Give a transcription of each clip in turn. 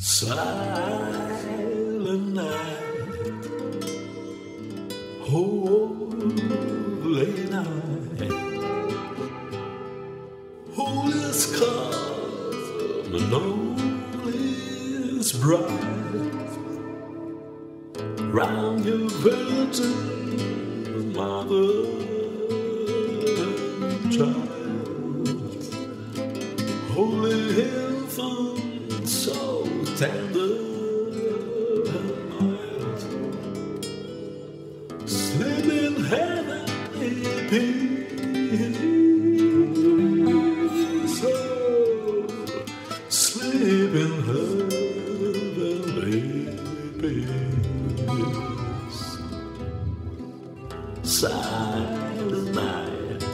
Silent night, holy night, all is calm and all is bright. Round your virgin mother and child, holy infant, so tender and mild, sleep in heavenly peace, oh, sleep in heavenly peace. Silent night,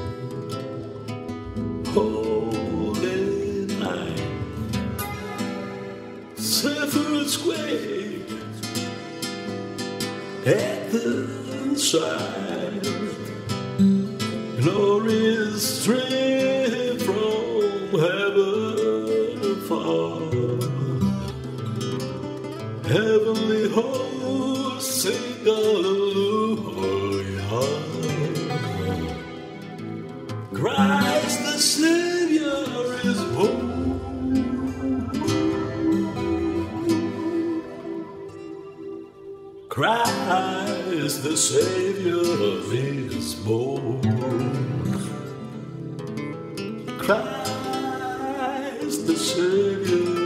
holy night, shepherds quake at the sight, glorious strength from heaven far, heavenly hosts sing hallelujah. Christ the Savior is born. Christ the Savior is born. Christ the Savior